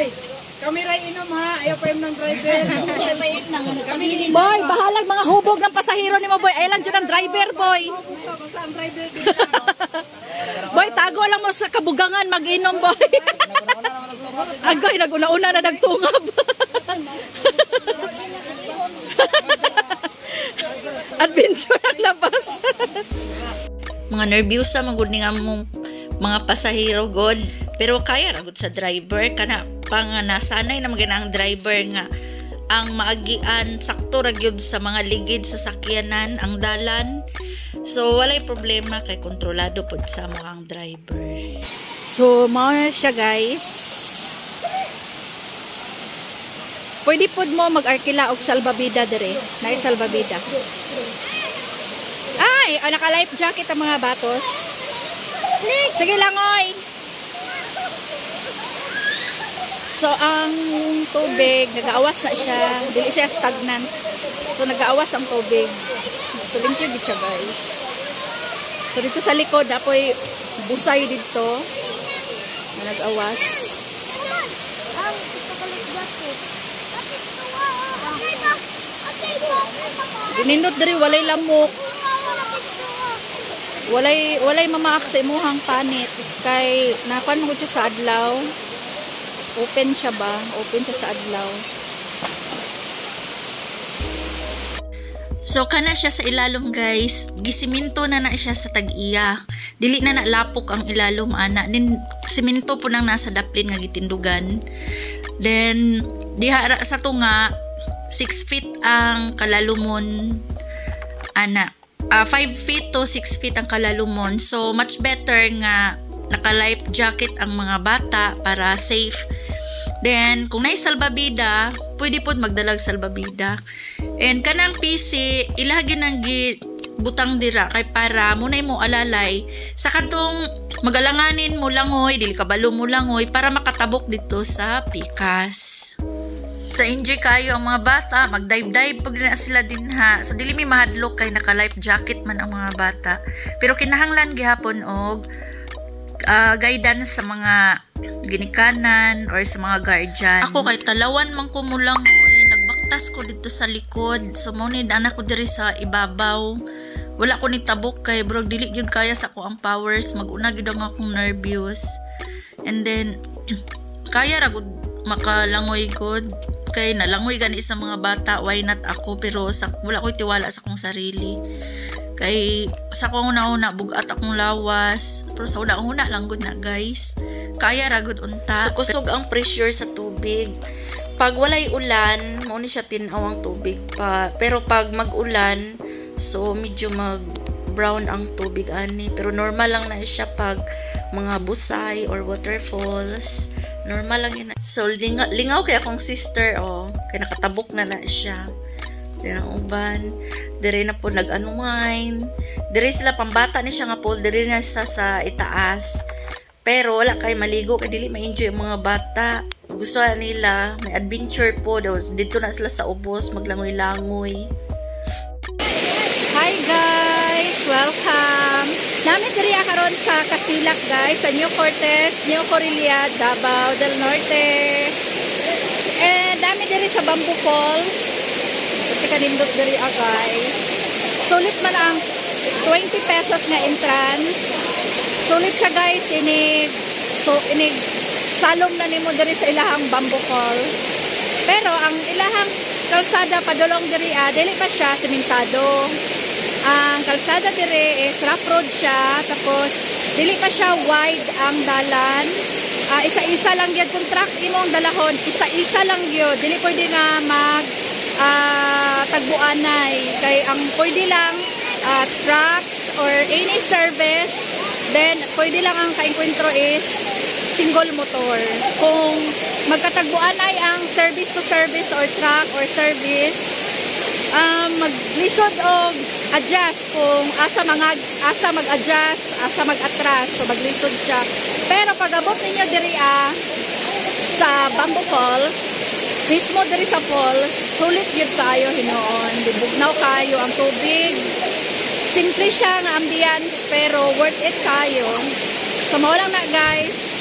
Boy, kami rin inom ha. Ayaw pa yung ng driver. Boy, bahalag mga hubog ng pasahero ni mo, boy. Ay lang dyan ang driver, boy. Basta ang driver Boy, tago lang mo sa kabugangan, mag-inom, boy. Agoy, nag-una-una na nagtungab. Adventure ang labas. Mga nervyosa, magod nga mong mga pasahero, god. Pero kaya ragot sa driver. Kana pang nasanay na magana ang driver nga ang maagian sakto ragyod sa mga ligid sa sakyanan ang dalan. So walay problema kay kontrolado pod sa mga driver. So mao na siya, guys. Pwede pod mo mag-arkila og salbabida dire. Naay salbabida. Ay, naka-life jacket ang mga batos. Sige lang, oy. So, ang tubig, nag-aawas na siya. Dili siya stagnant. So, nag-aawas ang tubig. So, limpyo gid siya, guys. So, dito sa likod, apoy busay dito. Na nag-awas. Ginindot diri, walay lamok. Walay mamaak sa imuhang panit. Kay, napan mo siya sa adlaw. Open siya ba? Open siya sa adlaw. So kana siya sa ilalom, guys. Gisiminto na siya sa tag-iya. Dili na nalapok ang ilalom ana. Din siminto po nang nasa daplin nga gitindugan. Then diha sa tunga 6 feet ang kalalumon ana. 5 feet to 6 feet ang kalalumon. So much better nga naka-life jacket ang mga bata para safe. Then, kung naay salbabida, pwede po magdalag salbabida. And kanang PC, ilahagin ang butang dira kay para munay mo alalay sa katong magalanganin mo langoy, dili kabalo mo langoy para makatabok dito sa pikas. Sa enjoy kayo ang mga bata, mag-dive-dive pag na sila din ha. So dili mi mahadlok kay naka-life jacket man ang mga bata. Pero kinahanglan gihapon og guidance sa mga ginikanan or sa mga guardian. Ako kay talawan man ko mulangoy, nagbaktas ko dito sa likod. So mo ni anak ko diri sa ibabaw. Wala ko ni tabok kay bro, dili gyud kaya sa ko ang powers, mag-una gyud ang akong nervous. And then kaya ra gud makalangoy gud kay nalangoy gani sa mga bata, why not ako, pero wala ko tiwala sa akong sarili. Kay sa ko una-una bugat akong lawas, pero sa una-una lang gud na, guys. Kaya ra gud unta. So kusog ang pressure sa tubig. Pag walay ulan, mao ni siya tin-aw ang tubig pa. Pero pag mag-ulan, so medyo mag-brown ang tubig ani. Pero normal lang na siya pag mga busay or waterfalls. Normal lang yun. So lingaw kay akong sister, kay nakatabok na siya. Dire ang uban, dire na po nag-unwind. Dire sila pambata ni siya nga pool, dire na sa itaas. Pero wala kay maligo kay dili ma-enjoy ang mga bata. Gusto nila may adventure po daw. Dito na sila sa ubos maglangoy-langoy. Hi guys, welcome. Namin diri karon sa Casilak, guys, sa New Cortez, New Correlia, Davao del Norte. And namin diri sa Bamboo Falls. Kasi kanindot diri guys. Sulit man ang 20 pesos nga entrance. Sulit siya, guys. Inig salom na nimo diri sa ilahang Bamboo Falls. Pero ang ilahang kalsada padulong diri dili pa siya sementado. Ang kalsada dire is rough road siya, tapos dili pa siya wide ang dalan. Isa-isa lang gyud kung truck imong dalahon, isa-isa lang gyud. Dili pwede nga mag tagbuanay kay ang pwede lang trucks or any service. Then pwede lang ang kaengkwentro is single motor. Kung magkatagbuanay ang service to service or truck or service, maglisod og adjust kung asa mag-adjust, asa mag-atras, so maglisod siya. Pero pag abot ninyo diri sa Bamboo Falls, mismo diri sa falls, sulit yun kayo hinoon. Bugnaw kayo ang tubig. Simple siya nga ambience pero worth it kayo. So mao lang na, guys.